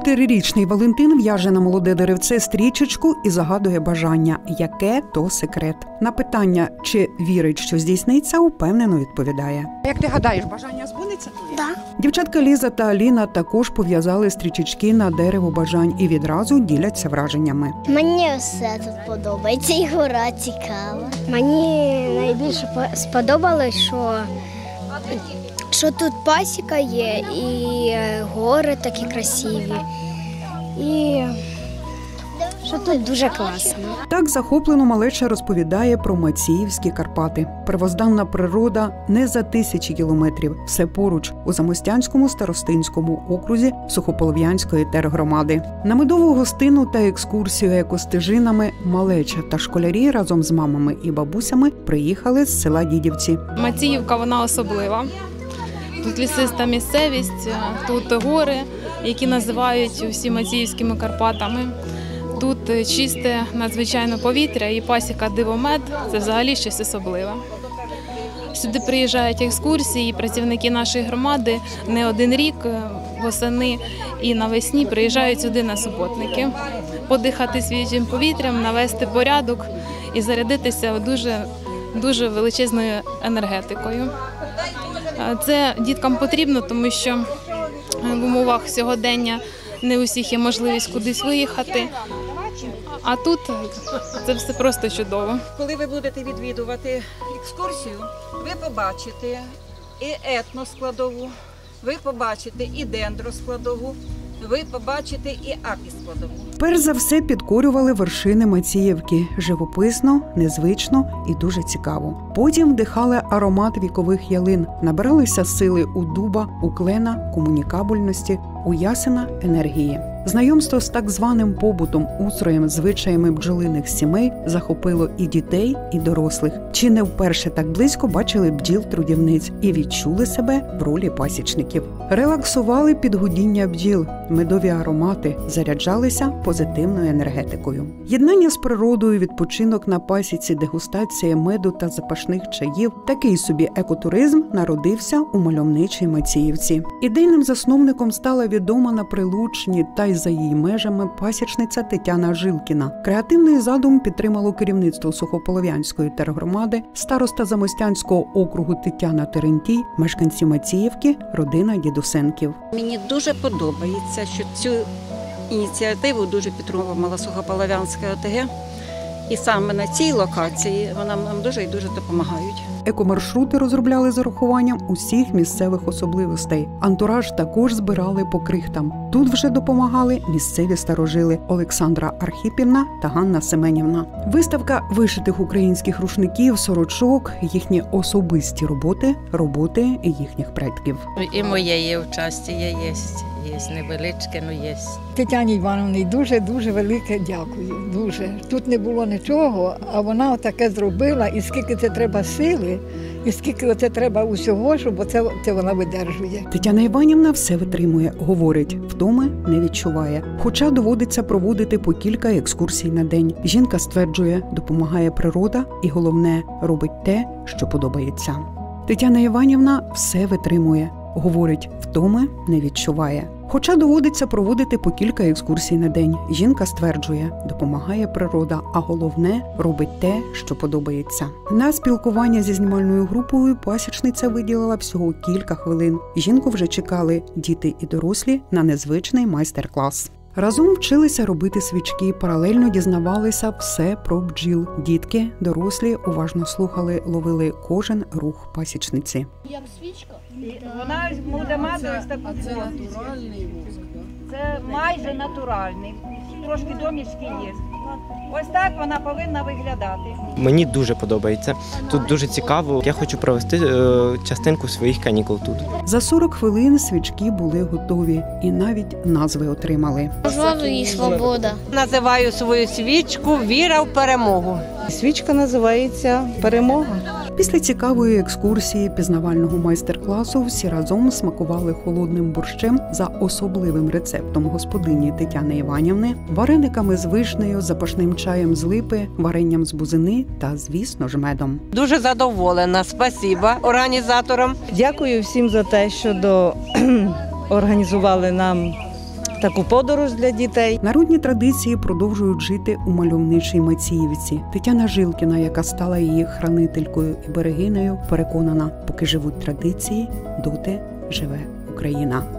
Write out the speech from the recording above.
4-річний Валентин в'яже на молоде деревце стрічечку і загадує бажання. Яке – то секрет. На питання, чи вірить, що здійсниться, упевнено відповідає. Як ти гадаєш, бажання збудеться? Так. Дівчатка Ліза та Аліна також пов'язали стрічечки на дерево бажань і відразу діляться враженнями. Мені все тут подобається, і гора цікава. Мені найбільше сподобалось, що тут пасіка є, і гори такі красиві, і що тут дуже класно. Так захоплено малеча розповідає про Маціївські Карпати. Первозданна природа не за тисячі кілометрів. Все поруч у Замостянському старостинському окрузі Сухополов'янської тергромади. На медову гостину та екскурсію екостежинами малеча та школярі разом з мамами і бабусями приїхали з села Дідівці. Маціївка, вона особлива. Тут лісиста місцевість, тут гори, які називають усі Маціївськими Карпатами. Тут чисте надзвичайно повітря і пасіка Дивомед – це взагалі щось особливе. Сюди приїжджають екскурсії, і працівники нашої громади не один рік, восени і навесні приїжджають сюди на суботники. Подихати свіжим повітрям, навести порядок і зарядитися дуже величезною енергетикою. Це діткам потрібно, тому що в умовах сьогодення не у всіх є можливість кудись виїхати, а тут це все просто чудово. Коли ви будете відвідувати екскурсію, ви побачите і етноскладову, ви побачите і дендроскладову, ви побачите і апіскладову. Перш за все підкорювали вершини Маціївки. Живописно, незвично і дуже цікаво. Потім вдихали аромат вікових ялин, набиралися сили у дуба, у клена, комунікабельності, у ясена енергії. Знайомство з так званим побутом, устроєм, звичаями бджолиних сімей захопило і дітей, і дорослих. Чи не вперше так близько бачили бджіл-трудівниць і відчули себе в ролі пасічників. Релаксували під гудіння бджіл, медові аромати, заряджалися позитивною енергетикою. Єднання з природою, відпочинок на пасіці, дегустація меду та запашних чаїв – такий собі екотуризм народився у мальовничій Маціївці. Ідейним засновником стала відома на Прилуччині та й за її межами пасічниця Тетяна Жилкіна. Креативний задум підтримало керівництво Сухополов'янської тергромади, староста Замостянського округу Тетяна Терентій, мешканці Маціївки, родина Дідусенків. Мені дуже подобається, що цю ініціативу дуже підтримувала Сухополов'янська ОТГ. І саме на цій локації вона нам дуже і дуже допомагають. Екомаршрути розробляли з урахуванням усіх місцевих особливостей. Антураж також збирали по крихтам. Тут вже допомагали місцеві старожили Олександра Архіпівна та Ганна Семенівна. Виставка вишитих українських рушників, сорочок, їхні особисті роботи їхніх предків. І моє є участі, є невеличке, але є. Тетяні Івановні дуже велике дякую. Дуже. Тут не було нічого, а вона таке зробила, і скільки це треба сили, і скільки це треба усього, щоб це вона видержує. Тетяна Іванівна все витримує, говорить, втоми не відчуває. Хоча доводиться проводити по кілька екскурсій на день. Жінка стверджує, допомагає природа і, головне, робить те, що подобається. Тетяна Іванівна все витримує, говорить, втоми не відчуває. Хоча доводиться проводити по кілька екскурсій на день. Жінка стверджує, допомагає природа, а головне – робить те, що подобається. На спілкування зі знімальною групою пасічниця виділила всього кілька хвилин. Жінку вже чекали діти і дорослі на незвичний майстер-клас. Разом вчилися робити свічки, паралельно дізнавалися все про бджіл. Дітки, дорослі уважно слухали, ловили кожен рух пасічниці. Як свічка? Вона буде мати ось таку форму. Це майже натуральний, трошки домішки є. Ось так вона повинна виглядати. Мені дуже подобається. Тут дуже цікаво. Я хочу провести частинку своїх канікул тут. За 40 хвилин свічки були готові і навіть назви отримали. Жовту і свобода. Називаю свою свічку «Віра в перемогу». Свічка називається «Перемога». Після цікавої екскурсії пізнавального майстер-класу всі разом смакували холодним борщем за особливим рецептом господині Тетяни Іванівни, варениками з вишнею, запашним чаєм з липи, варенням з бузини та, звісно ж, медом. Дуже задоволена. Спасибо організаторам. Дякую всім за те, що організували нам таку подорож для дітей. Народні традиції продовжують жити у мальовничій Маціївці. Тетяна Жилкіна, яка стала її хранителькою і берегинею, переконана, поки живуть традиції, доти живе Україна.